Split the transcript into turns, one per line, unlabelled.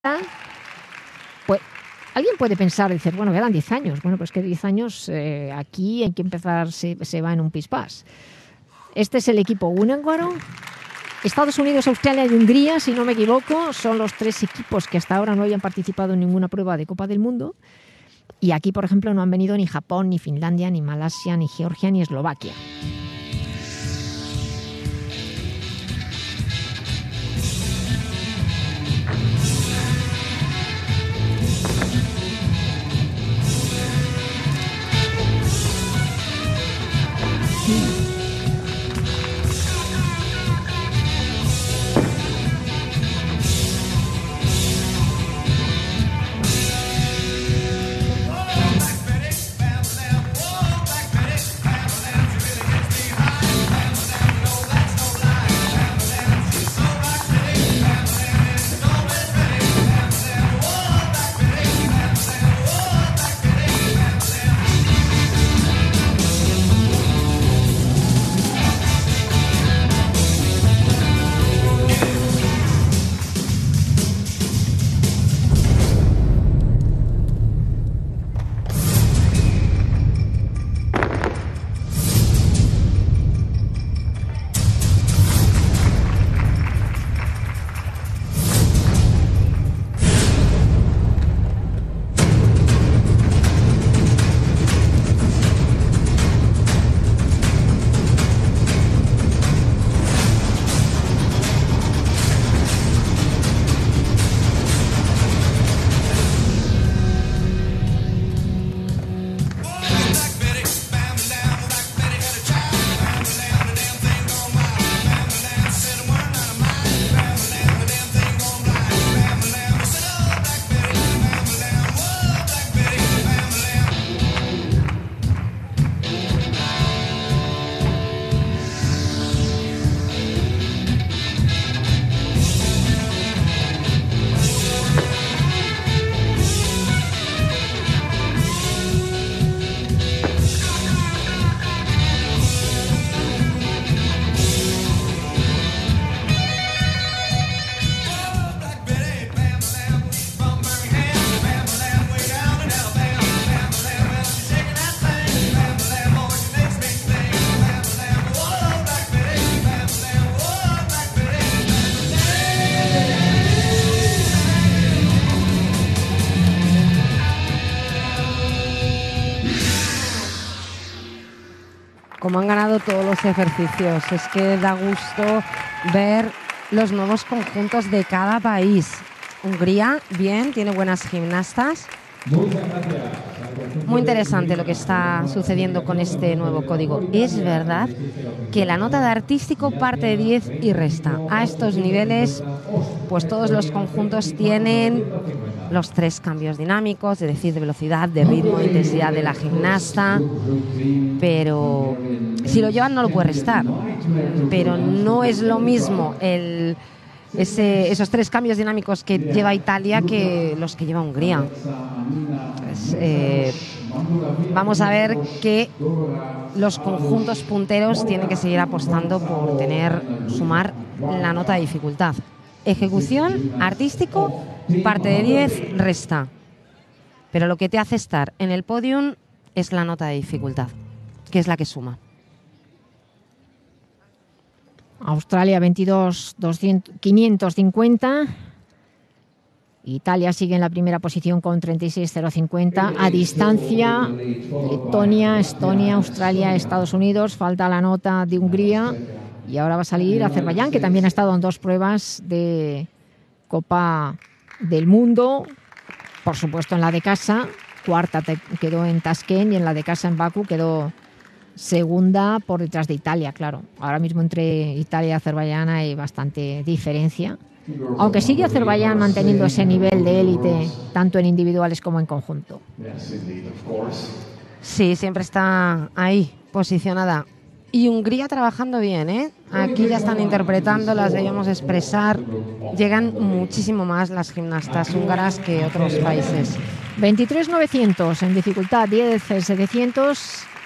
pues alguien puede pensar, decir, bueno, eran 10 años. Bueno, pues que 10 años aquí hay que empezar, se va en un pispás. Este es el equipo húngaro. Estados Unidos, Australia y Hungría, si no me equivoco, son los 3 equipos que hasta ahora no habían participado en ninguna prueba de Copa del Mundo. Y aquí, por ejemplo, no han venido ni Japón, ni Finlandia, ni Malasia, ni Georgia, ni Eslovaquia.
Como han ganado todos los ejercicios, es que da gusto ver los nuevos conjuntos de cada país. Hungría, bien, tiene buenas gimnastas. Muy interesante lo que está sucediendo con este nuevo código. Es verdad que la nota de artístico parte de 10 y resta. A estos niveles, pues todos los conjuntos tienen los 3 cambios dinámicos, es decir, de velocidad, de ritmo, de intensidad de la gimnasta, pero si lo llevan no lo puede restar. Pero no es lo mismo esos 3 cambios dinámicos que lleva Italia que los que lleva Hungría. Vamos a ver que los conjuntos punteros tienen que seguir apostando por sumar la nota de dificultad. Ejecución, artístico, parte de 10, resta. Pero lo que te hace estar en el podium es la nota de dificultad, que es la que suma.
Australia 22, 550. Italia sigue en la primera posición con 36,050. A distancia, Letonia, Estonia, Australia, Estados Unidos. Falta la nota de Hungría. Y ahora va a salir Azerbaiyán, que también ha estado en 2 pruebas de Copa del Mundo. Por supuesto, en la de casa, cuarta quedó en Tashkent, y en la de casa en Bakú quedó segunda por detrás de Italia, claro. Ahora mismo entre Italia y Azerbaiyán hay bastante diferencia. Aunque sigue Azerbaiyán manteniendo ese nivel de élite, tanto en individuales como en conjunto.
Sí, siempre está ahí, posicionada. Y Hungría trabajando bien, ¿eh? Aquí ya están interpretando, las debemos expresar. Llegan muchísimo más las gimnastas húngaras que otros países.
23,900 en dificultad, 10,700